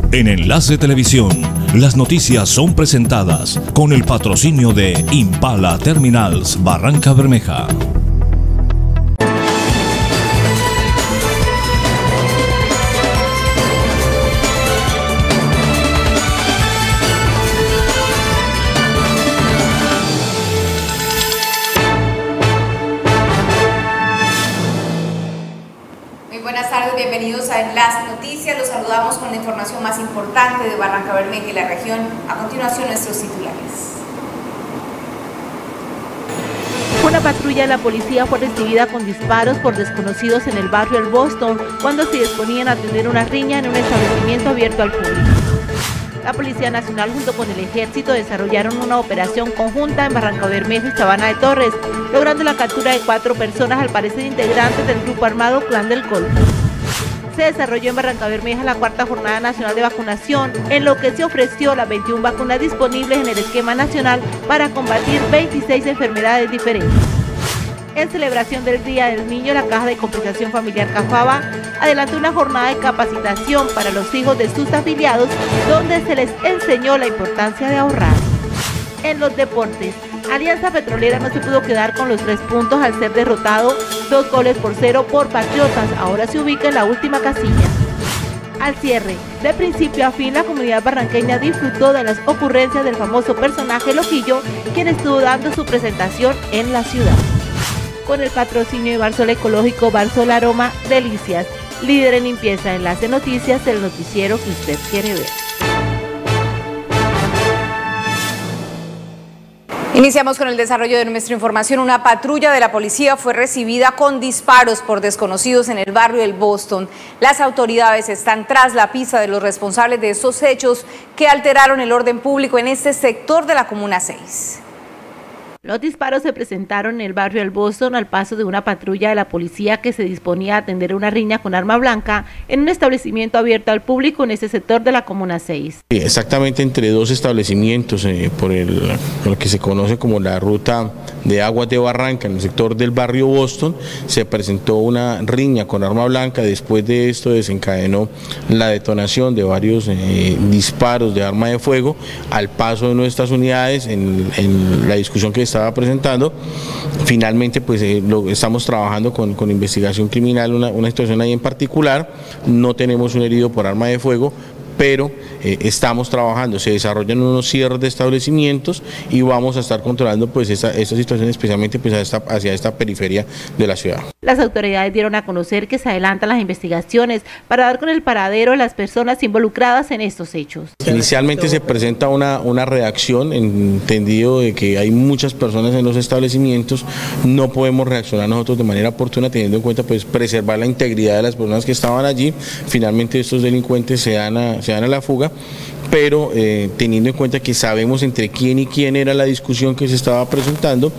En Enlace Televisión, las noticias son presentadas con el patrocinio de Impala Terminals Barranca Bermeja. Buenas tardes, bienvenidos a Enlace Noticias. Los saludamos con la información más importante de Barranca Bermeja y la región. A continuación, nuestros titulares. Una patrulla de la policía fue recibida con disparos por desconocidos en el barrio El Boston cuando se disponían a atender una riña en un establecimiento abierto al público. La Policía Nacional junto con el Ejército desarrollaron una operación conjunta en Barranca Bermeja y Sabana de Torres, logrando la captura de 4 personas al parecer integrantes del grupo armado Clan del Golfo. Se desarrolló en Barranca Bermeja la 4ª Jornada Nacional de Vacunación, en lo que se ofreció las 21 vacunas disponibles en el esquema nacional para combatir 26 enfermedades diferentes. En celebración del Día del Niño, la Caja de Compensación Familiar Cafaba adelantó una jornada de capacitación para los hijos de sus afiliados, donde se les enseñó la importancia de ahorrar. En los deportes, Alianza Petrolera no se pudo quedar con los 3 puntos al ser derrotado 2-0 por Patriotas. Ahora se ubica en la última casilla. Al cierre, de principio a fin, la comunidad barranqueña disfrutó de las ocurrencias del famoso personaje Loquillo, quien estuvo dando su presentación en la ciudad. Con el patrocinio de Barsol Ecológico, Barsol Aroma Delicias, líder en limpieza. Enlace Noticias, el noticiero que usted quiere ver. Iniciamos con el desarrollo de nuestra información. Una patrulla de la policía fue recibida con disparos por desconocidos en el barrio El Boston. Las autoridades están tras la pista de los responsables de estos hechos que alteraron el orden público en este sector de la Comuna 6. Los disparos se presentaron en el barrio El Boston al paso de una patrulla de la policía que se disponía a atender una riña con arma blanca en un establecimiento abierto al público en ese sector de la Comuna 6. Exactamente entre 2 establecimientos por lo que se conoce como la ruta de Aguas de Barranca, en el sector del barrio Boston, se presentó una riña con arma blanca. Después de esto desencadenó la detonación de varios disparos de arma de fuego al paso de nuestras unidades en la discusión que estaba presentando. Finalmente pues estamos trabajando con investigación criminal, una situación ahí en particular. No tenemos un herido por arma de fuego, pero estamos trabajando, se desarrollan unos cierres de establecimientos y vamos a estar controlando pues esta situación, especialmente pues hacia esta periferia de la ciudad. Las autoridades dieron a conocer que se adelantan las investigaciones para dar con el paradero de las personas involucradas en estos hechos. Inicialmente se presenta una redacción, entendido de que hay muchas personas en los establecimientos, no podemos reaccionar nosotros de manera oportuna, teniendo en cuenta pues preservar la integridad de las personas que estaban allí. Finalmente estos delincuentes se dan a la fuga, pero teniendo en cuenta que sabemos entre quién y quién era la discusión que se estaba presentando,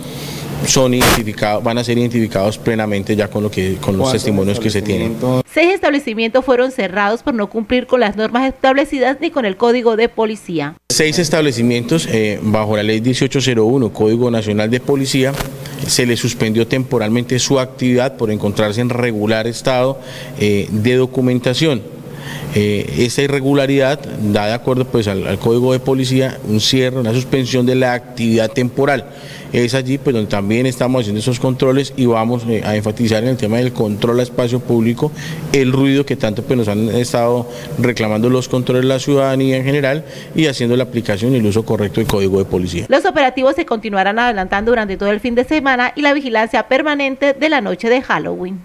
van a ser identificados plenamente ya con los testimonios que se tienen. 6 establecimientos fueron cerrados por no cumplir con las normas establecidas ni con el Código de Policía. 6 establecimientos bajo la Ley 1801, Código Nacional de Policía, se les suspendió temporalmente su actividad por encontrarse en regular estado de documentación. Esa irregularidad da de acuerdo pues al Código de Policía un cierre, una suspensión de la actividad temporal. Es allí pues donde también estamos haciendo esos controles y vamos a enfatizar en el tema del control a espacio público, el ruido que tanto pues nos han estado reclamando los controles de la ciudadanía en general, y haciendo la aplicación y el uso correcto del Código de Policía. Los operativos se continuarán adelantando durante todo el fin de semana y la vigilancia permanente de la noche de Halloween.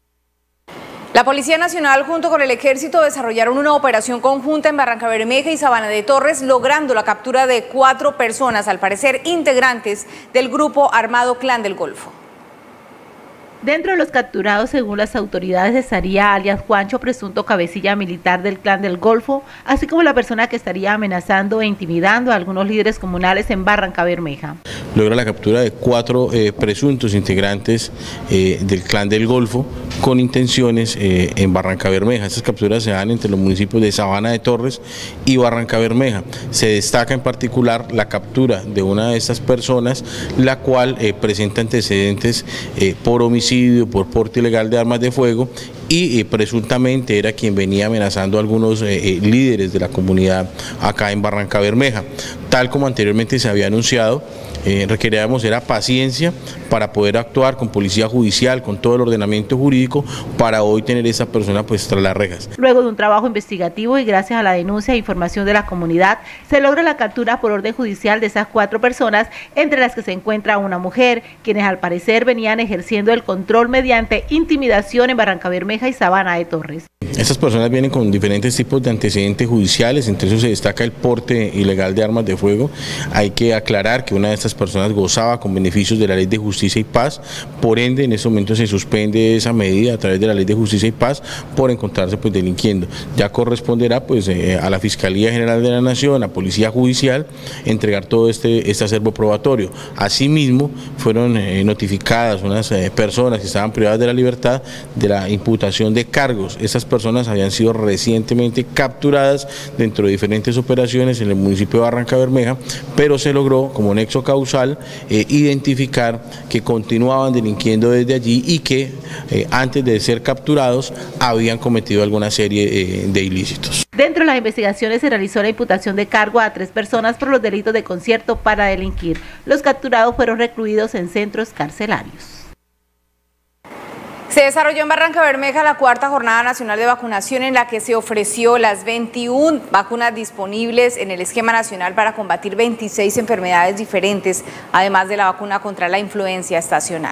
La Policía Nacional junto con el Ejército desarrollaron una operación conjunta en Barranca Bermeja y Sabana de Torres, logrando la captura de 4 personas, al parecer integrantes del grupo armado Clan del Golfo. Dentro de los capturados, según las autoridades, estaría alias Juancho, presunto cabecilla militar del Clan del Golfo, así como la persona que estaría amenazando e intimidando a algunos líderes comunales en Barranca Bermeja. Logra la captura de 4 presuntos integrantes del Clan del Golfo con intenciones en Barranca Bermeja. Estas capturas se dan entre los municipios de Sabana de Torres y Barranca Bermeja. Se destaca en particular la captura de una de estas personas, la cual presenta antecedentes por homicidio, por porte ilegal de armas de fuego y presuntamente era quien venía amenazando a algunos líderes de la comunidad acá en Barrancabermeja. Tal como anteriormente se había anunciado, requeríamos era paciencia para poder actuar con policía judicial, con todo el ordenamiento jurídico, para hoy tener a esa persona pues tras las rejas. Luego de un trabajo investigativo y gracias a la denuncia e información de la comunidad, se logra la captura por orden judicial de esas 4 personas, entre las que se encuentra una mujer, quienes al parecer venían ejerciendo el control mediante intimidación en Barrancabermeja y Sabana de Torres. Estas personas vienen con diferentes tipos de antecedentes judiciales, entre esos se destaca el porte ilegal de armas de fuego. Hay que aclarar que una de estas personas gozaba con beneficios de la Ley de Justicia y Paz, por ende en este momento se suspende esa medida a través de la Ley de Justicia y Paz por encontrarse pues delinquiendo. Ya corresponderá pues a la Fiscalía General de la Nación, a Policía Judicial, entregar todo este acervo probatorio. Asimismo fueron notificadas unas personas que estaban privadas de la libertad de la imputación de cargos. Estas personas habían sido recientemente capturadas dentro de diferentes operaciones en el municipio de Barrancabermeja, pero se logró como nexo causal identificar que continuaban delinquiendo desde allí y que antes de ser capturados habían cometido alguna serie de ilícitos. Dentro de las investigaciones se realizó la imputación de cargo a 3 personas por los delitos de concierto para delinquir. Los capturados fueron recluidos en centros carcelarios. Se desarrolló en Barrancabermeja la 4ª Jornada Nacional de Vacunación, en la que se ofreció las 21 vacunas disponibles en el esquema nacional para combatir 26 enfermedades diferentes, además de la vacuna contra la influenza estacional.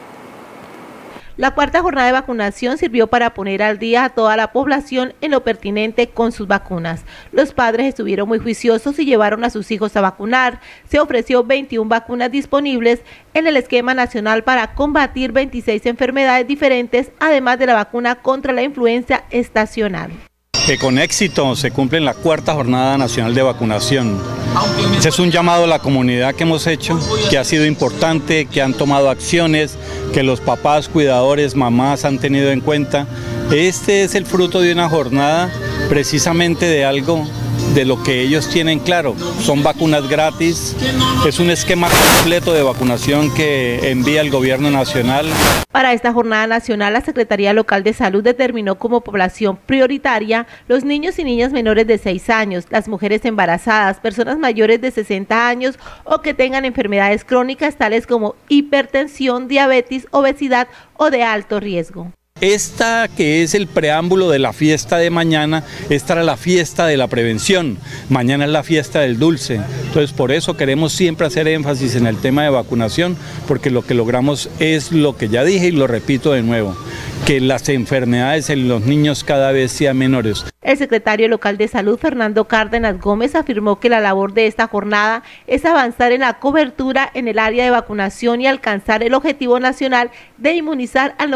La 4ª jornada de vacunación sirvió para poner al día a toda la población en lo pertinente con sus vacunas. Los padres estuvieron muy juiciosos y llevaron a sus hijos a vacunar. Se ofreció 21 vacunas disponibles en el esquema nacional para combatir 26 enfermedades diferentes, además de la vacuna contra la influenza estacional. Que con éxito se cumple la 4ª Jornada Nacional de Vacunación. Ese es un llamado a la comunidad que hemos hecho, que ha sido importante, que han tomado acciones, que los papás, cuidadores, mamás han tenido en cuenta. Este es el fruto de una jornada precisamente de algo de lo que ellos tienen claro. Son vacunas gratis, es un esquema completo de vacunación que envía el gobierno nacional. Para esta jornada nacional, la Secretaría Local de Salud determinó como población prioritaria los niños y niñas menores de 6 años, las mujeres embarazadas, personas mayores de 60 años o que tengan enfermedades crónicas tales como hipertensión, diabetes, obesidad o de alto riesgo. Esta que es el preámbulo de la fiesta de mañana, esta era la fiesta de la prevención, mañana es la fiesta del dulce. Entonces por eso queremos siempre hacer énfasis en el tema de vacunación, porque lo que logramos es lo que ya dije y lo repito de nuevo, que las enfermedades en los niños cada vez sean menores. El secretario local de Salud, Fernando Cárdenas Gómez, afirmó que la labor de esta jornada es avanzar en la cobertura en el área de vacunación y alcanzar el objetivo nacional de inmunizar al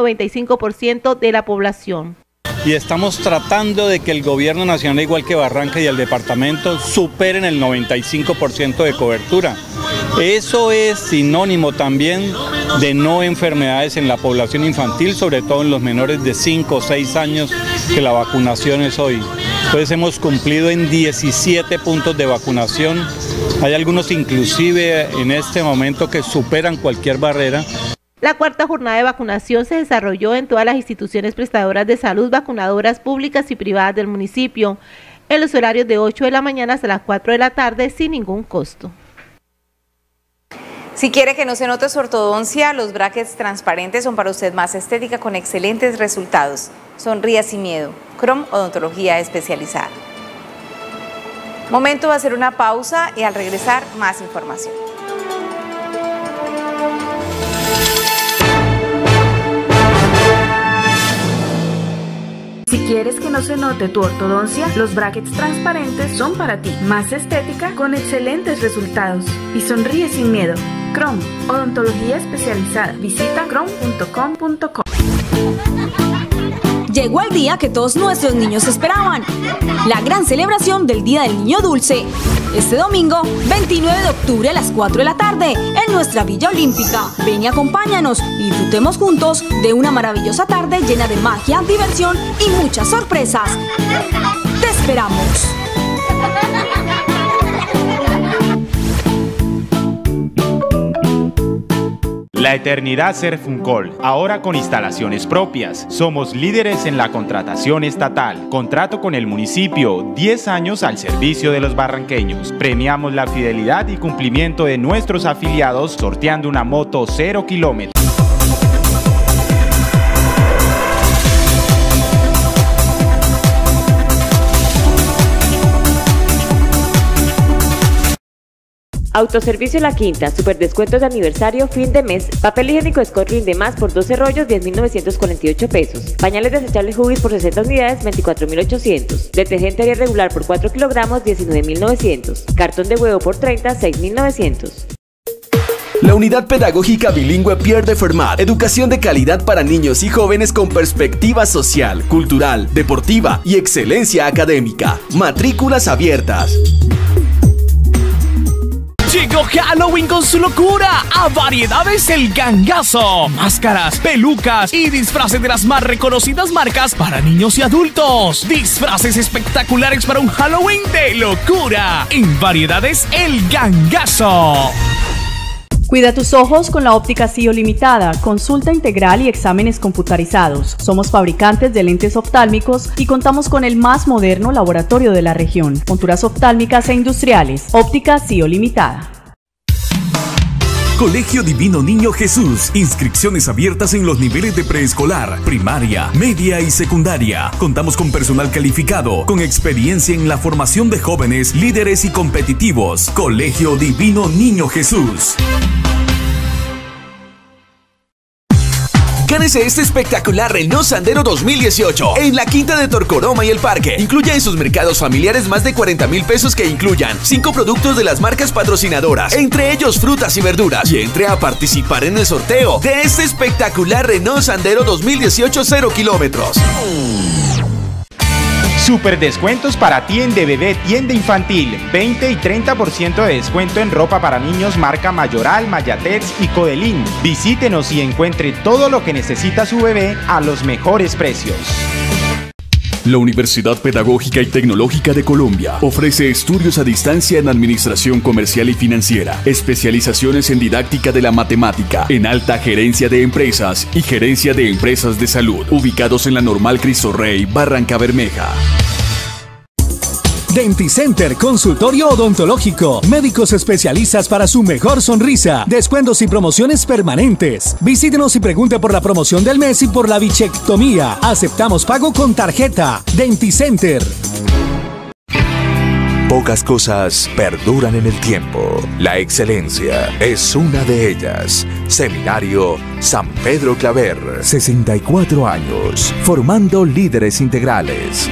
95% de la población. Y estamos tratando de que el gobierno nacional, igual que Barranca y el departamento, superen el 95% de cobertura. Eso es sinónimo también de no enfermedades en la población infantil, sobre todo en los menores de 5 o 6 años, que la vacunación es hoy. Entonces hemos cumplido en 17 puntos de vacunación. Hay algunos inclusive en este momento que superan cualquier barrera. La 4ª jornada de vacunación se desarrolló en todas las instituciones prestadoras de salud, vacunadoras públicas y privadas del municipio, en los horarios de 8 de la mañana hasta las 4 de la tarde sin ningún costo. Si quiere que no se note su ortodoncia, los brackets transparentes son para usted más estética con excelentes resultados. Sonría sin miedo. Crom Odontología Especializada. Momento de hacer una pausa y al regresar más información. Si quieres que no se note tu ortodoncia, los brackets transparentes son para ti. Más estética con excelentes resultados. Y sonríe sin miedo. Crom Odontología Especializada. Visita crom.com.co. Llegó el día que todos nuestros niños esperaban, la gran celebración del Día del Niño Dulce. Este domingo, 29 de octubre a las 4 de la tarde, en nuestra Villa Olímpica. Ven y acompáñanos y disfrutemos juntos de una maravillosa tarde llena de magia, diversión y muchas sorpresas. ¡Te esperamos! La Eternidad Serfuncol, ahora con instalaciones propias. Somos líderes en la contratación estatal. Contrato con el municipio, 10 años al servicio de los barranqueños. Premiamos la fidelidad y cumplimiento de nuestros afiliados sorteando una moto 0 kilómetros. Autoservicio La Quinta, super descuentos de aniversario, fin de mes, papel higiénico Scott Rinde Más por 12 rollos, 10.948 pesos. Pañales desechables Huggies por 60 unidades, 24.800. Detergente Ariel regular por 4 kilogramos, 19.900. Cartón de huevo por 30, 6.900. La Unidad Pedagógica Bilingüe Pierre de Fermat, educación de calidad para niños y jóvenes con perspectiva social, cultural, deportiva y excelencia académica. Matrículas abiertas. Llegó Halloween con su locura a Variedades El Gangazo. Máscaras, pelucas y disfraces de las más reconocidas marcas para niños y adultos. Disfraces espectaculares para un Halloween de locura en Variedades El Gangazo. Cuida tus ojos con la óptica CIO Limitada, consulta integral y exámenes computarizados. Somos fabricantes de lentes oftálmicos y contamos con el más moderno laboratorio de la región. Monturas oftálmicas e industriales. Óptica CIO Limitada. Colegio Divino Niño Jesús. Inscripciones abiertas en los niveles de preescolar, primaria, media y secundaria. Contamos con personal calificado, con experiencia en la formación de jóvenes, líderes y competitivos. Colegio Divino Niño Jesús. Gánese este espectacular Renault Sandero 2018 en la Quinta de Torcoroma y El Parque. Incluye en sus mercados familiares más de 40,000 pesos que incluyan 5 productos de las marcas patrocinadoras, entre ellos frutas y verduras. Y entre a participar en el sorteo de este espectacular Renault Sandero 2018 0 kilómetros. Super descuentos para tienda bebé, tienda infantil, 20 y 30% de descuento en ropa para niños marca Mayoral, Mayatex y Codelín. Visítenos y encuentre todo lo que necesita su bebé a los mejores precios. La Universidad Pedagógica y Tecnológica de Colombia ofrece estudios a distancia en Administración Comercial y Financiera, especializaciones en Didáctica de la Matemática, en Alta Gerencia de Empresas y Gerencia de Empresas de Salud, ubicados en la Normal Cristo Rey, Barranca Bermeja. Denticenter, consultorio odontológico, médicos especialistas para su mejor sonrisa, descuentos y promociones permanentes. Visítenos y pregunte por la promoción del mes y por la bichectomía. Aceptamos pago con tarjeta. Denticenter. Pocas cosas perduran en el tiempo. La excelencia es una de ellas. Seminario San Pedro Claver, 64 años, formando líderes integrales.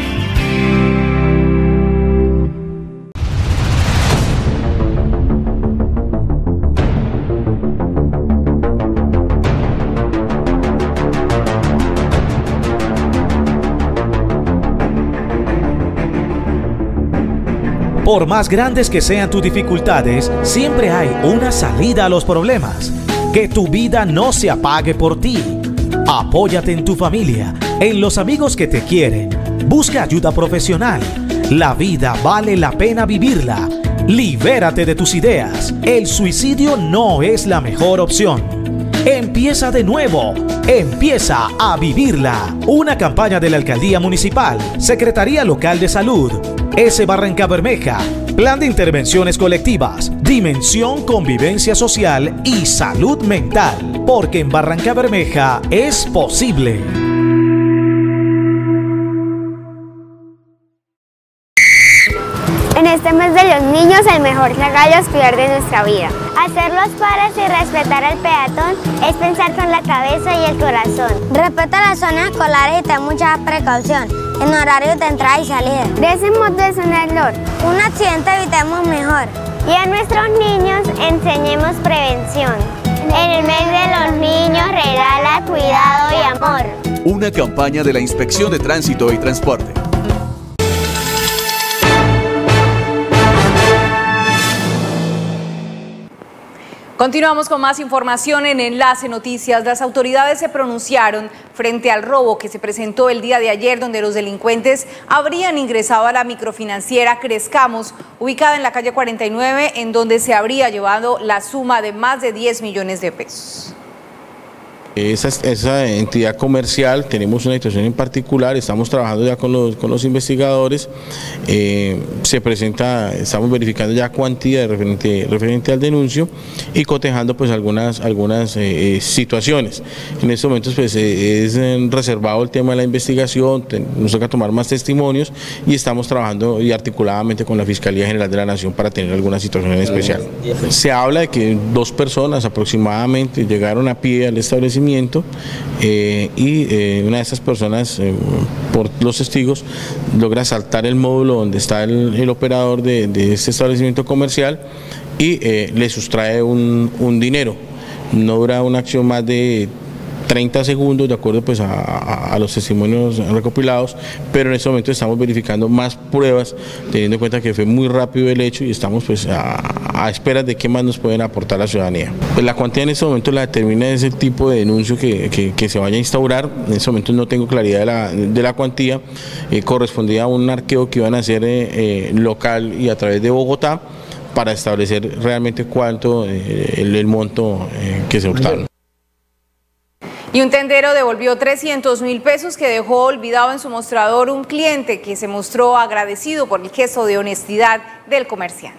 Por más grandes que sean tus dificultades, siempre hay una salida a los problemas. Que tu vida no se apague por ti. Apóyate en tu familia, en los amigos que te quieren. Busca ayuda profesional. La vida vale la pena vivirla. Libérate de tus ideas. El suicidio no es la mejor opción. Empieza de nuevo. Empieza a vivirla. Una campaña de la Alcaldía Municipal, Secretaría Local de Salud, S. Barranca Bermeja, Plan de Intervenciones Colectivas, Dimensión Convivencia Social y Salud Mental. Porque en Barranca Bermeja es posible. En este mes de los niños, el mejor regalo es cuidar de nuestra vida. Hacer los pares y respetar al peatón es pensar con la cabeza y el corazón. Respeta las zonas escolares y ten mucha precaución en horario de entrada y salida. De ese modo es un error. Un accidente evitemos mejor. Y a nuestros niños enseñemos prevención. En el mes de los niños regala cuidado y amor. Una campaña de la Inspección de Tránsito y Transporte. Continuamos con más información en Enlace Noticias. Las autoridades se pronunciaron frente al robo que se presentó el día de ayer, donde los delincuentes habrían ingresado a la microfinanciera Crezcamos, ubicada en la calle 49, en donde se habría llevado la suma de más de 10 millones de pesos. Esa entidad comercial, tenemos una situación en particular, estamos trabajando ya con los investigadores, estamos verificando ya cuantía referente al denuncio y cotejando pues algunas situaciones. En estos momentos pues es reservado el tema de la investigación, nos toca tomar más testimonios y estamos trabajando y articuladamente con la Fiscalía General de la Nación para tener alguna situación en especial. Se habla de que 2 personas aproximadamente llegaron a pie al establecimiento y una de esas personas, por los testigos, logra saltar el módulo donde está el operador de este establecimiento comercial y le sustrae un dinero. No dura una acción más de 30 segundos, de acuerdo pues a los testimonios recopilados, pero en este momento estamos verificando más pruebas, teniendo en cuenta que fue muy rápido el hecho y estamos pues a esperas de qué más nos pueden aportar la ciudadanía. Pues la cuantía en este momento la determina ese tipo de denuncio que se vaya a instaurar. En este momento no tengo claridad de la cuantía, correspondía a un arqueo que iban a hacer local y a través de Bogotá para establecer realmente cuánto el monto que se hurtaron. Y un tendero devolvió 300.000 pesos que dejó olvidado en su mostrador un cliente que se mostró agradecido por el gesto de honestidad del comerciante.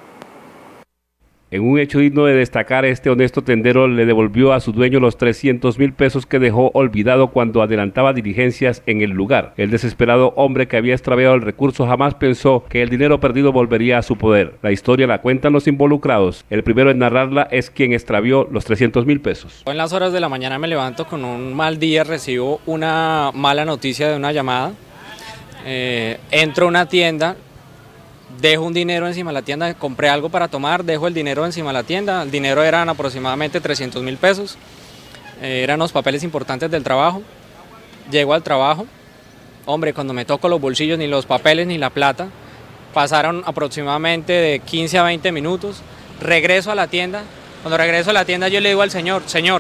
En un hecho digno de destacar, este honesto tendero le devolvió a su dueño los 300.000 pesos que dejó olvidado cuando adelantaba diligencias en el lugar. El desesperado hombre que había extraviado el recurso jamás pensó que el dinero perdido volvería a su poder. La historia la cuentan los involucrados. El primero en narrarla es quien extravió los 300.000 pesos. En las horas de la mañana me levanto con un mal día, recibo una mala noticia de una llamada. Entro a una tienda. Dejo un dinero encima de la tienda, compré algo para tomar, dejo el dinero encima de la tienda. El dinero eran aproximadamente 300.000 pesos, eran los papeles importantes del trabajo. Llego al trabajo, hombre, cuando me toco los bolsillos, ni los papeles ni la plata, pasaron aproximadamente de 15 a 20 minutos, regreso a la tienda. Cuando regreso a la tienda yo le digo al señor,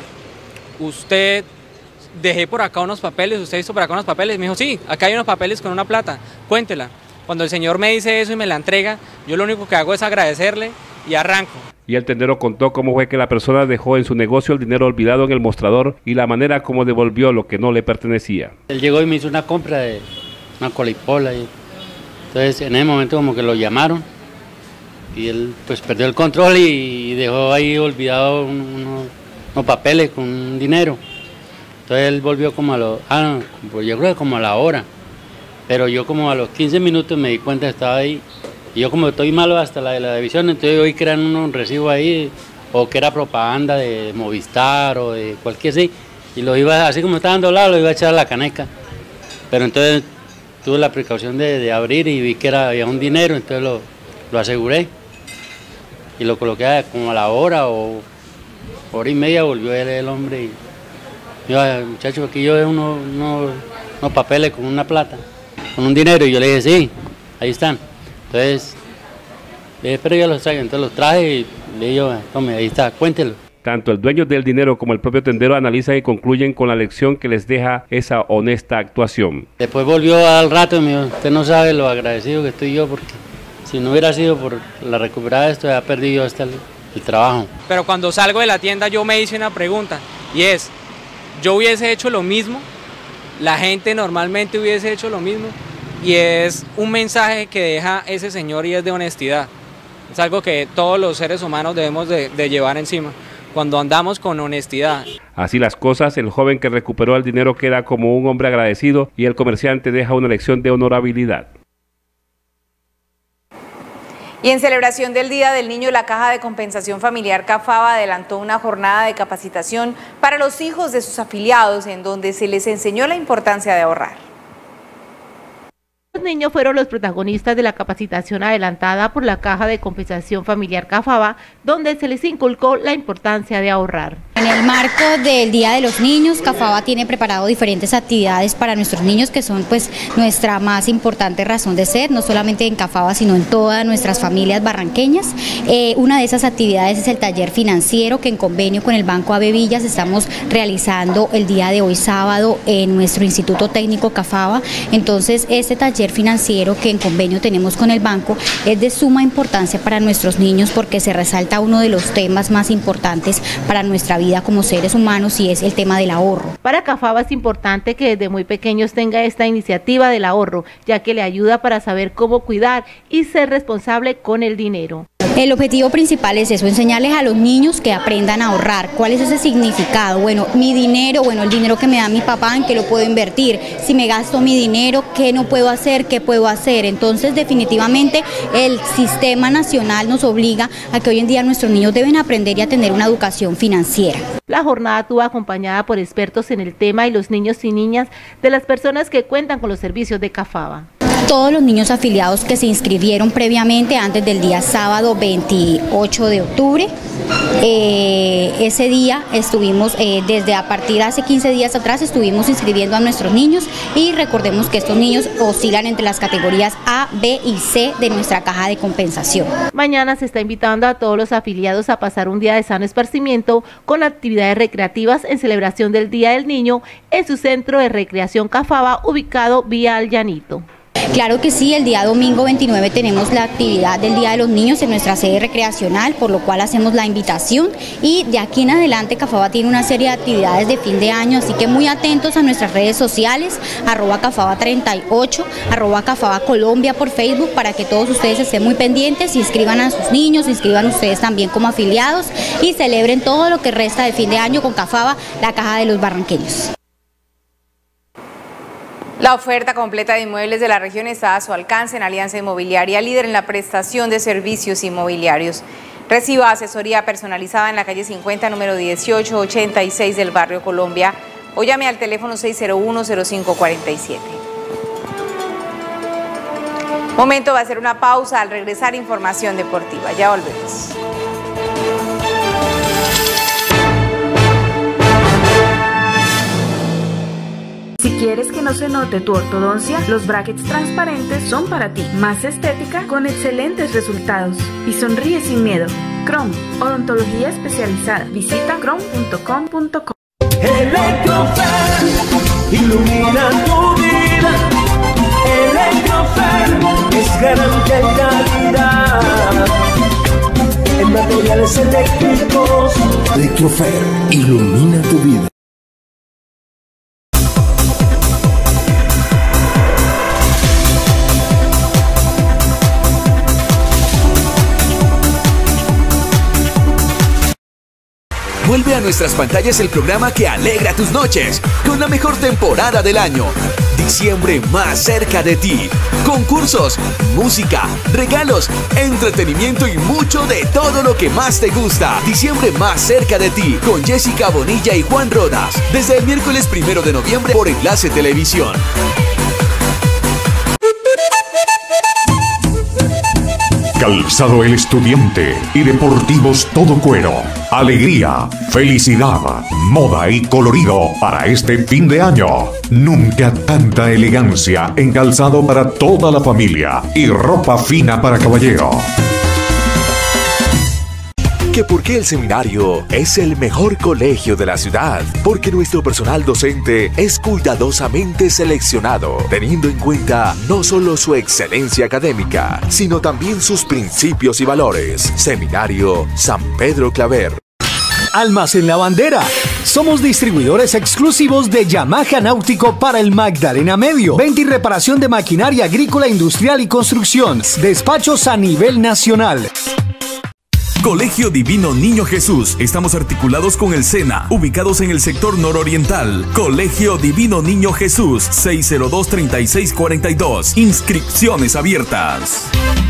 usted dejé por acá unos papeles, usted hizo por acá unos papeles. Me dijo, sí, acá hay unos papeles con una plata, cuéntela. Cuando el señor me dice eso y me la entrega, yo lo único que hago es agradecerle y arranco. Y el tendero contó cómo fue que la persona dejó en su negocio el dinero olvidado en el mostrador y la manera como devolvió lo que no le pertenecía. Él llegó y me hizo una compra de una colipola y entonces en ese momento como que lo llamaron y él pues perdió el control y dejó ahí olvidado unos papeles con un dinero. Entonces él volvió como yo creo que como a la hora. Pero yo como a los 15 minutos me di cuenta que estaba ahí, y yo como estoy malo hasta la de la división, entonces yo vi que eran un recibo ahí, o que era propaganda de Movistar o de cualquier sí, y lo iba, así como estaban doblados, lo iba a echar a la caneca. Pero entonces tuve la precaución de abrir y vi que había un dinero, entonces lo aseguré, y lo coloqué como a la hora o hora y media, volvió el hombre y dijo, muchacho, aquí yo veo unos papeles con una plata. Con un dinero, y yo le dije, sí, ahí están. Entonces, le dije, pero yo los traigo, entonces los traje y le dije, tome, ahí está, cuéntelo. Tanto el dueño del dinero como el propio tendero analizan y concluyen con la lección que les deja esa honesta actuación. Después volvió al rato y me dijo, usted no sabe lo agradecido que estoy yo, porque si no hubiera sido por la recuperada de esto, ya perdí yo hasta el trabajo. Pero cuando salgo de la tienda yo me hice una pregunta, y es, yo hubiese hecho lo mismo, la gente normalmente hubiese hecho lo mismo, y es un mensaje que deja ese señor y es de honestidad. Es algo que todos los seres humanos debemos de llevar encima, cuando andamos con honestidad. Así las cosas, el joven que recuperó el dinero queda como un hombre agradecido y el comerciante deja una lección de honorabilidad. Y en celebración del Día del Niño, la Caja de Compensación Familiar Cafaba adelantó una jornada de capacitación para los hijos de sus afiliados, en donde se les enseñó la importancia de ahorrar. Los niños fueron los protagonistas de la capacitación adelantada por la Caja de Compensación Familiar Cafaba, donde se les inculcó la importancia de ahorrar. En el marco del Día de los Niños, Cafaba tiene preparado diferentes actividades para nuestros niños que son pues nuestra más importante razón de ser, no solamente en Cafaba sino en todas nuestras familias barranqueñas. Una de esas actividades es el taller financiero que en convenio con el Banco AB Villas estamos realizando el día de hoy sábado en nuestro Instituto Técnico Cafaba. Entonces este taller financiero que en convenio tenemos con el banco es de suma importancia para nuestros niños porque se resalta uno de los temas más importantes para nuestra vida vida como seres humanos y es el tema del ahorro. Para Cafaba es importante que desde muy pequeños tenga esta iniciativa del ahorro, ya que le ayuda para saber cómo cuidar y ser responsable con el dinero. El objetivo principal es eso, enseñarles a los niños que aprendan a ahorrar. ¿Cuál es ese significado? Bueno, mi dinero, el dinero que me da mi papá, ¿en qué lo puedo invertir? Si me gasto mi dinero, ¿qué no puedo hacer? ¿Qué puedo hacer? Entonces, definitivamente, el sistema nacional nos obliga a que hoy en día nuestros niños deben aprender y a tener una educación financiera. La jornada estuvo acompañada por expertos en el tema y los niños y niñas de las personas que cuentan con los servicios de Cafaba. Todos los niños afiliados que se inscribieron previamente antes del día sábado 28 de octubre, ese día estuvimos, desde a partir de hace 15 días atrás, estuvimos inscribiendo a nuestros niños y recordemos que estos niños oscilan entre las categorías A, B y C de nuestra caja de compensación. Mañana se está invitando a todos los afiliados a pasar un día de sano esparcimiento con actividades recreativas en celebración del Día del Niño en su centro de recreación Cafaba, ubicado vía Al Llanito. Claro que sí, el día domingo 29 tenemos la actividad del Día de los Niños en nuestra sede recreacional, por lo cual hacemos la invitación y de aquí en adelante Cafaba tiene una serie de actividades de fin de año, así que muy atentos a nuestras redes sociales, @Cafaba38, @Cafaba Colombia por Facebook, para que todos ustedes estén muy pendientes y inscriban a sus niños, inscriban ustedes también como afiliados y celebren todo lo que resta de fin de año con Cafaba, la caja de los barranqueños. La oferta completa de inmuebles de la región está a su alcance en Alianza Inmobiliaria, líder en la prestación de servicios inmobiliarios. Reciba asesoría personalizada en la calle 50, número 1886 del barrio Colombia, o llame al teléfono 601-0547. Momento va a hacer una pausa. Al regresar, información deportiva. Ya volvemos. Si quieres que no se note tu ortodoncia, los brackets transparentes son para ti. Más estética con excelentes resultados. Y sonríe sin miedo. Chrome, odontología especializada. Visita chrome.com.co. Electrofer, ilumina tu vida. Electrofer es garantía y calidad en materiales eléctricos. Electrofer, ilumina tu vida. Vuelve a nuestras pantallas el programa que alegra tus noches, con la mejor temporada del año. Diciembre más cerca de ti. Concursos, música, regalos, entretenimiento y mucho de todo lo que más te gusta. Diciembre más cerca de ti, con Jessica Bonilla y Juan Rodas. Desde el miércoles 1 de noviembre por Enlace Televisión. Calzado El Estudiante y Deportivos Todo Cuero. Alegría, felicidad, moda y colorido para este fin de año. Nunca tanta elegancia en calzado para toda la familia y ropa fina para caballero. ¿Que por qué el seminario es el mejor colegio de la ciudad? Porque nuestro personal docente es cuidadosamente seleccionado, teniendo en cuenta no solo su excelencia académica, sino también sus principios y valores. Seminario San Pedro Claver. Almacén La Bandera. Somos distribuidores exclusivos de Yamaha Náutico para el Magdalena Medio. Venta y reparación de maquinaria agrícola, industrial y construcción. Despachos a nivel nacional. Colegio Divino Niño Jesús. Estamos articulados con el SENA, ubicados en el sector nororiental. Colegio Divino Niño Jesús, 602-3642. Inscripciones abiertas.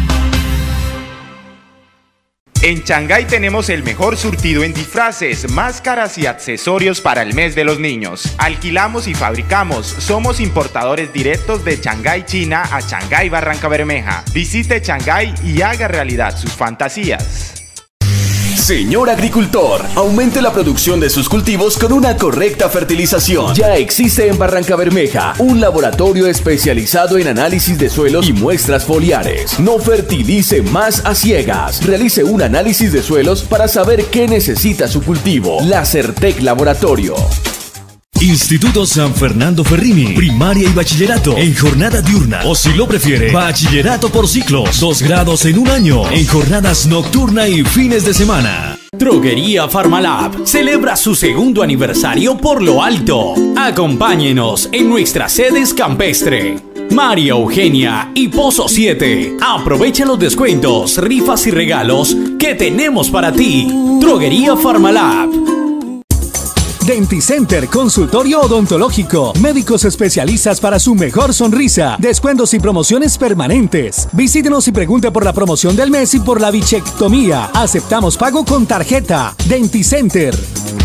En Shanghái tenemos el mejor surtido en disfraces, máscaras y accesorios para el mes de los niños. Alquilamos y fabricamos. Somos importadores directos de Shanghái, China a Shanghái, Barranca Bermeja. Visite Shanghái y haga realidad sus fantasías. Señor agricultor, aumente la producción de sus cultivos con una correcta fertilización. Ya existe en Barranca Bermeja un laboratorio especializado en análisis de suelos y muestras foliares. No fertilice más a ciegas. Realice un análisis de suelos para saber qué necesita su cultivo. La Certec Laboratorio. Instituto San Fernando Ferrini, primaria y bachillerato en jornada diurna, o si lo prefiere, bachillerato por ciclos, 2 grados en un año, en jornadas nocturna y fines de semana. Droguería Farmalab celebra su segundo aniversario por lo alto. Acompáñenos en nuestras sedes campestre, María Eugenia y Pozo 7. Aprovecha los descuentos, rifas y regalos que tenemos para ti. Droguería Farmalab. Denticenter, consultorio odontológico, médicos especialistas para su mejor sonrisa, descuentos y promociones permanentes. Visítenos y pregunte por la promoción del mes y por la bichectomía. Aceptamos pago con tarjeta. Denticenter.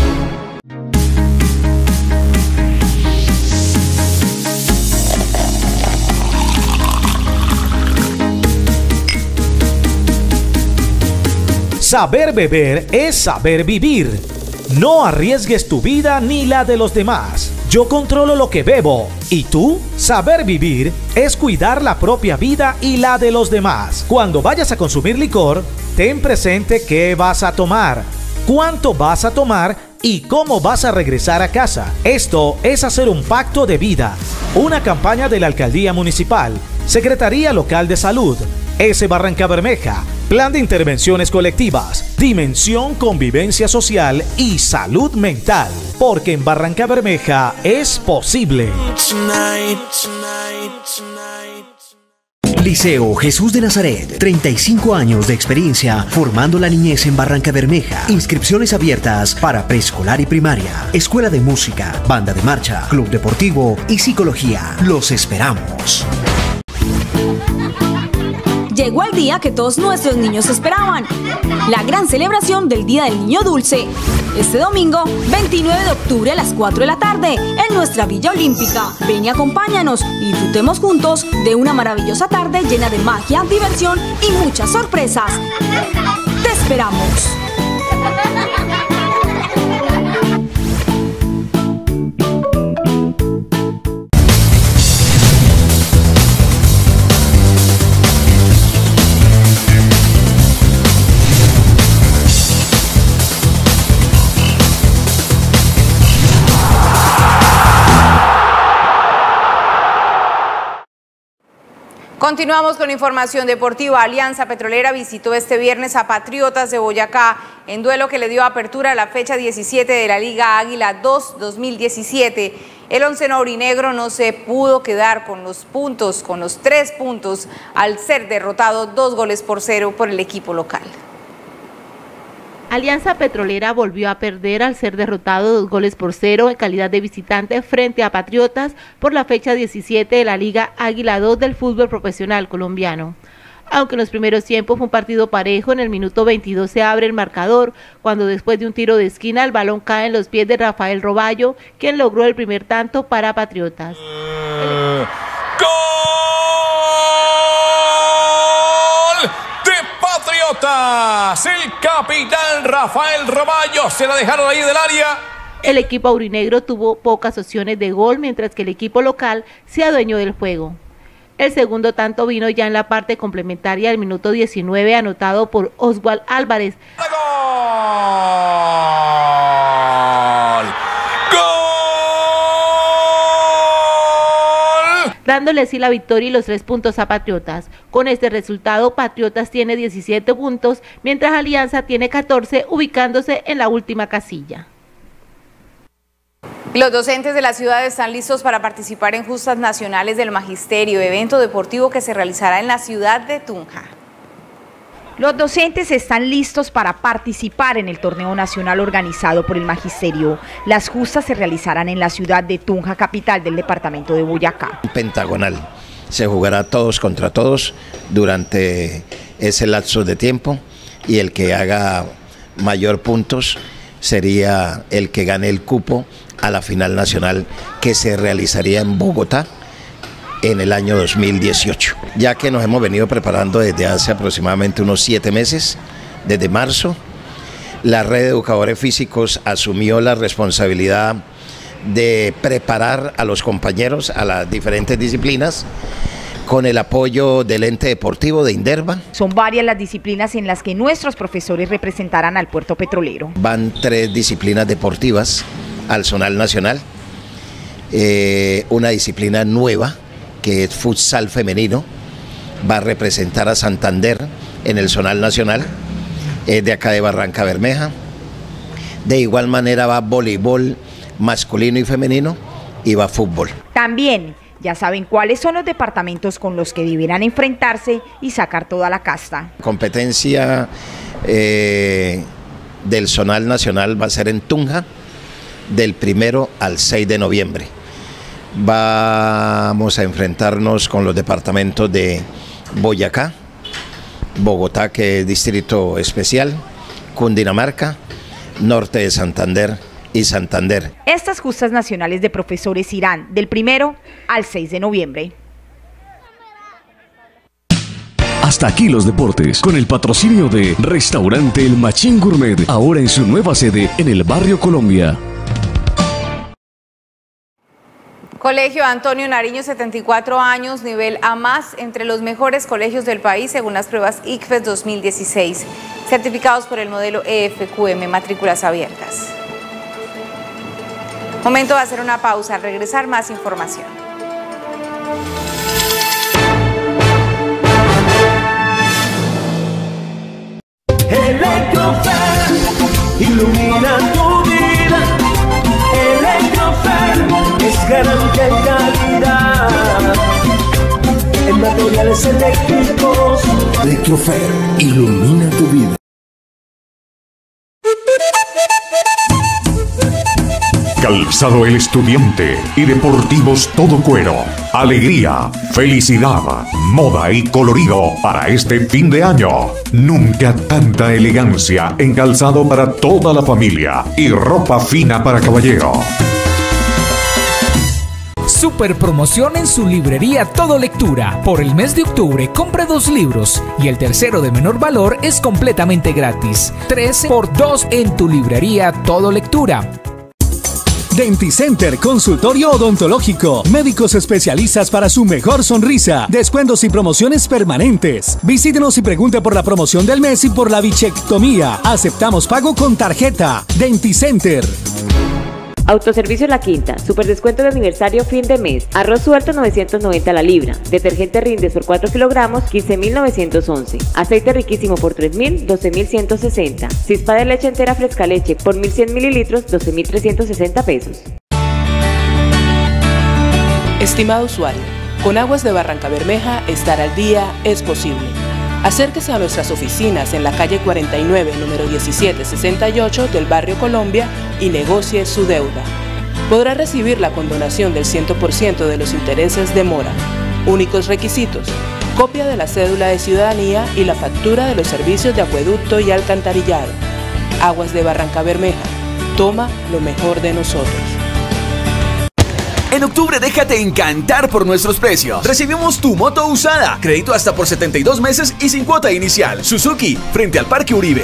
Saber beber es saber vivir. No arriesgues tu vida ni la de los demás. Yo controlo lo que bebo. ¿Y tú? Saber vivir es cuidar la propia vida y la de los demás. Cuando vayas a consumir licor, ten presente qué vas a tomar, cuánto vas a tomar y cómo vas a regresar a casa. Esto es hacer un pacto de vida. Una campaña de la Alcaldía Municipal, Secretaría Local de Salud, S. Barrancabermeja, Plan de Intervenciones Colectivas, Dimensión Convivencia Social y Salud Mental. Porque en Barrancabermeja es posible. Liceo Jesús de Nazaret, 35 años de experiencia formando la niñez en Barrancabermeja. Inscripciones abiertas para preescolar y primaria, escuela de música, banda de marcha, club deportivo y psicología. Los esperamos. Llegó el día que todos nuestros niños esperaban, la gran celebración del Día del Niño Dulce. Este domingo, 29 de octubre a las 4 de la tarde, en nuestra Villa Olímpica. Ven y acompáñanos y disfrutemos juntos de una maravillosa tarde llena de magia, diversión y muchas sorpresas. ¡Te esperamos! Continuamos con información deportiva. Alianza Petrolera visitó este viernes a Patriotas de Boyacá en duelo que le dio apertura a la fecha 17 de la Liga Águila 2-2017. El onceno aurinegro no se pudo quedar con los 3 puntos, al ser derrotado 2-0 por el equipo local. Alianza Petrolera volvió a perder al ser derrotado 2-0 en calidad de visitante frente a Patriotas por la fecha 17 de la Liga Águila 2 del fútbol profesional colombiano. Aunque en los primeros tiempos fue un partido parejo, en el minuto 22 se abre el marcador, cuando después de un tiro de esquina el balón cae en los pies de Rafael Roballo, quien logró el primer tanto para Patriotas. El capitán Rafael Roballo se la dejaron ahí del área. El equipo aurinegro tuvo pocas opciones de gol, mientras que el equipo local se adueñó del juego. El segundo tanto vino ya en la parte complementaria del minuto 19, anotado por Oswald Álvarez. Dándole así la victoria y los 3 puntos a Patriotas. Con este resultado, Patriotas tiene 17 puntos, mientras Alianza tiene 14, ubicándose en la última casilla. Los docentes de la ciudad están listos para participar en Justas Nacionales del Magisterio, evento deportivo que se realizará en la ciudad de Tunja. Los docentes están listos para participar en el torneo nacional organizado por el Magisterio. Las justas se realizarán en la ciudad de Tunja, capital del departamento de Boyacá. Pentagonal. Se jugará todos contra todos durante ese lapso de tiempo y el que haga mayor puntos sería el que gane el cupo a la final nacional que se realizaría en Bogotá en el año 2018, ya que nos hemos venido preparando desde hace aproximadamente unos 7 meses, desde marzo. La red de educadores físicos asumió la responsabilidad de preparar a los compañeros a las diferentes disciplinas con el apoyo del ente deportivo de Inderva. Son varias las disciplinas en las que nuestros profesores representarán al puerto petrolero. Van 3 disciplinas deportivas al zonal nacional, una disciplina nueva que es futsal femenino, va a representar a Santander en el zonal nacional, es de acá de Barrancabermeja, De igual manera va voleibol masculino y femenino y va fútbol. También ya saben cuáles son los departamentos con los que deberán enfrentarse y sacar toda la casta. Competencia del zonal nacional va a ser en Tunja, del 1 al 6 de noviembre. Vamos a enfrentarnos con los departamentos de Boyacá, Bogotá, que es distrito especial, Cundinamarca, norte de Santander y Santander. Estas justas nacionales de profesores irán del 1 al 6 de noviembre. Hasta aquí los deportes, con el patrocinio de Restaurante El Machín Gourmet, ahora en su nueva sede en el barrio Colombia. Colegio Antonio Nariño, 74 años, nivel A+, entre los mejores colegios del país según las pruebas ICFES 2016, certificados por el modelo EFQM, matrículas abiertas. Momento de hacer una pausa, al regresar más información. Electrofer, ilumina tu vida. Electrofer es garantía y calidad en materiales eléctricos. Electrofer, ilumina tu vida. Calzado El Estudiante y Deportivos Todo Cuero. Alegría, felicidad, moda y colorido para este fin de año. Nunca tanta elegancia en calzado para toda la familia y ropa fina para caballero. Super promoción en su librería Todo Lectura. Por el mes de octubre compre 2 libros y el tercero de menor valor es completamente gratis. 3 por 2 en tu librería Todo Lectura. Denticenter, consultorio odontológico, médicos especialistas para su mejor sonrisa, descuentos y promociones permanentes. Visítenos y pregunte por la promoción del mes y por la bichectomía. Aceptamos pago con tarjeta. Denticenter. Autoservicio La Quinta, super descuento de aniversario fin de mes. Arroz suelto 990 la libra. Detergente Rindes por 4 kilogramos 15.911. Aceite riquísimo por 3.000 12.160. Cispa de leche entera fresca leche por 1.100 mililitros 12.360 pesos. Estimado usuario, con Aguas de Barranca Bermeja estar al día es posible. Acérquese a nuestras oficinas en la calle 49, número 1768 del barrio Colombia y negocie su deuda. Podrá recibir la condonación del 100% de los intereses de mora. Únicos requisitos: copia de la cédula de ciudadanía y la factura de los servicios de acueducto y alcantarillado. Aguas de Barranca Bermeja, toma lo mejor de nosotros. En octubre déjate encantar por nuestros precios. Recibimos tu moto usada, crédito hasta por 72 meses y sin cuota inicial. Suzuki, frente al Parque Uribe.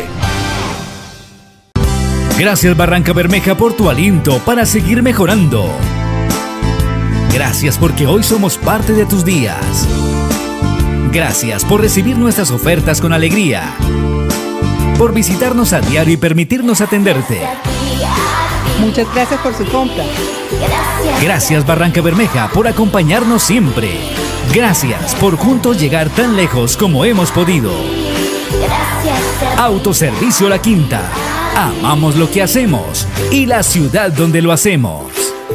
Gracias Barranca Bermeja por tu aliento para seguir mejorando. Gracias porque hoy somos parte de tus días. Gracias por recibir nuestras ofertas con alegría. Por visitarnos a diario y permitirnos atenderte. Muchas gracias por su compra. Gracias Barranca Bermeja por acompañarnos siempre. Gracias por juntos llegar tan lejos como hemos podido. Autoservicio La Quinta. Amamos lo que hacemos y la ciudad donde lo hacemos.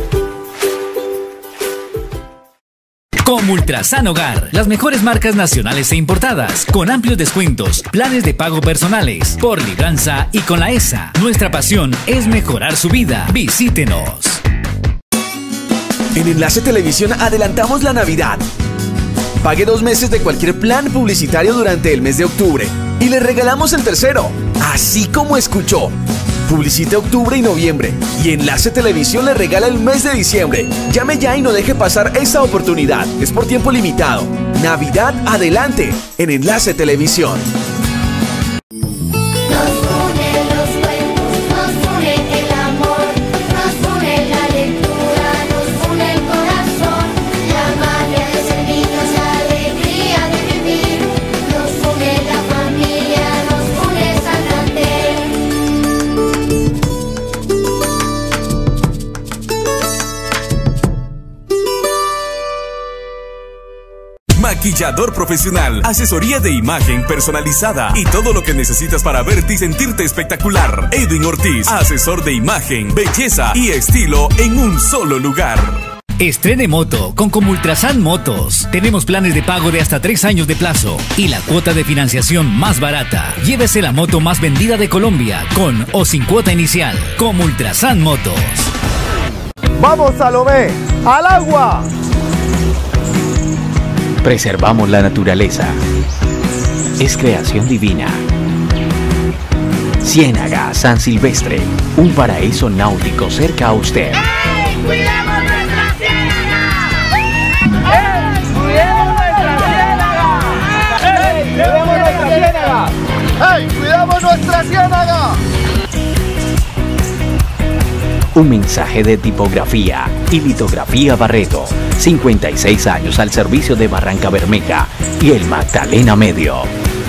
Como Ultrasan Hogar, las mejores marcas nacionales e importadas, con amplios descuentos, planes de pago personales, por libranza y con la ESA. Nuestra pasión es mejorar su vida. Visítenos. En Enlace Televisión adelantamos la Navidad. Pague 2 meses de cualquier plan publicitario durante el mes de octubre y le regalamos el tercero, así como escuchó. Publicite octubre y noviembre y Enlace Televisión le regala el mes de diciembre. Llame ya y no deje pasar esta oportunidad. Es por tiempo limitado. Navidad adelante en Enlace Televisión. maquillador profesional, asesoría de imagen personalizada y todo lo que necesitas para verte y sentirte espectacular. Edwin Ortiz, asesor de imagen, belleza y estilo en un solo lugar. Estrene moto con Comultrasan Motos. Tenemos planes de pago de hasta 3 años de plazo y la cuota de financiación más barata. Llévese la moto más vendida de Colombia con o sin cuota inicial. Comultrasan Motos. ¡Vamos, Salomé! ¡Al agua! Preservamos la naturaleza. Es creación divina. Ciénaga San Silvestre, un paraíso náutico cerca a usted. ¡Ey! ¡Cuidemos nuestra ciénaga! ¡Ey! ¡Cuidemos nuestra ciénaga! ¡Ey! ¡Cuidemos nuestra ciénaga! ¡Ey! ¡Cuidemos nuestra ciénaga! Un mensaje de tipografía y litografía Barreto. 56 años al servicio de Barranca Bermeja y el Magdalena Medio.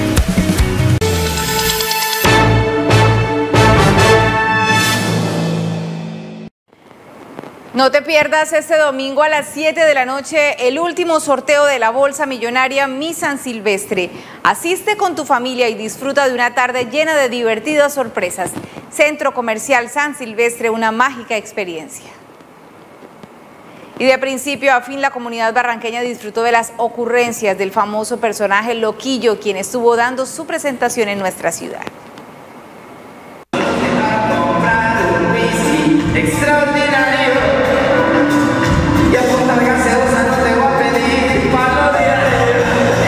No te pierdas este domingo a las 7 de la noche el último sorteo de la Bolsa Millonaria Mi San Silvestre. Asiste con tu familia y disfruta de una tarde llena de divertidas sorpresas. Centro Comercial San Silvestre, una mágica experiencia. Y de principio a fin la comunidad barranqueña disfrutó de las ocurrencias del famoso personaje Loquillo, quien estuvo dando su presentación en nuestra ciudad. Extraordinario. Y a contar gaseosa no te voy a pedir palo diario.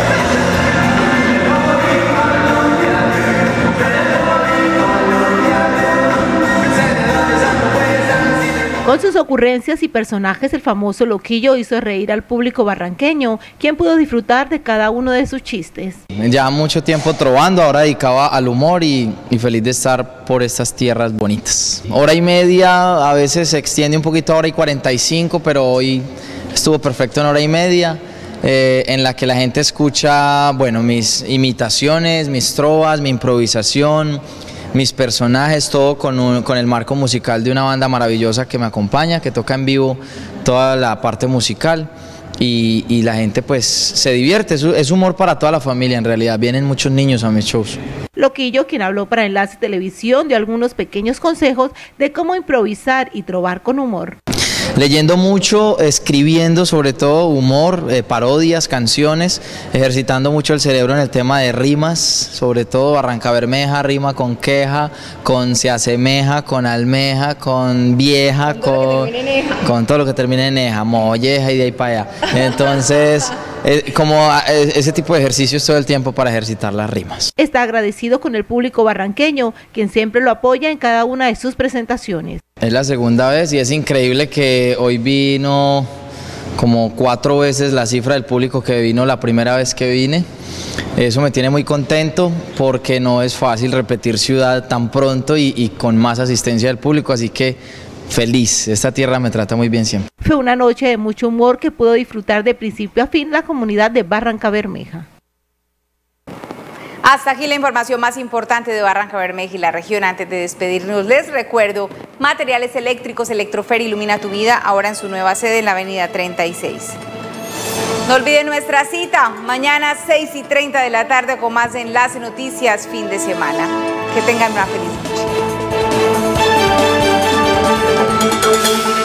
Con sus ocurrencias y personajes, el famoso Loquillo hizo reír al público barranqueño, quien pudo disfrutar de cada uno de sus chistes. Ya mucho tiempo trovando, ahora dedicado al humor y feliz de estar por estas tierras bonitas. Hora y media, a veces se extiende un poquito a hora y 45, pero hoy estuvo perfecto en hora y media, en la que la gente escucha, bueno, mis imitaciones, mis trovas, mi improvisación, mis personajes, todo con el marco musical de una banda maravillosa que me acompaña, que toca en vivo toda la parte musical y la gente pues se divierte, es humor para toda la familia en realidad, vienen muchos niños a mis shows. Loquillo, quien habló para Enlace Televisión, dio algunos pequeños consejos de cómo improvisar y trovar con humor. Leyendo mucho, escribiendo sobre todo humor, parodias, canciones, ejercitando mucho el cerebro en el tema de rimas, sobre todo Barranca Bermeja, rima con queja, con se asemeja, con almeja, con vieja, con todo lo que termine en eja, molleja y de ahí para allá. Entonces, ese tipo de ejercicios todo el tiempo para ejercitar las rimas. Está agradecido con el público barranqueño, quien siempre lo apoya en cada una de sus presentaciones. Es la segunda vez y es increíble que hoy vino como 4 veces la cifra del público que vino la primera vez que vine. Eso me tiene muy contento porque no es fácil repetir ciudad tan pronto y con más asistencia del público, así que feliz, esta tierra me trata muy bien siempre. Fue una noche de mucho humor que pudo disfrutar de principio a fin la comunidad de Barranca Bermeja. Hasta aquí la información más importante de Barranca Bermeja y la región. Antes de despedirnos, les recuerdo, Materiales Eléctricos Electrofer ilumina tu vida, ahora en su nueva sede en la avenida 36. No olviden nuestra cita, mañana 6:30 de la tarde con más de Enlace Noticias, fin de semana. Que tengan una feliz noche.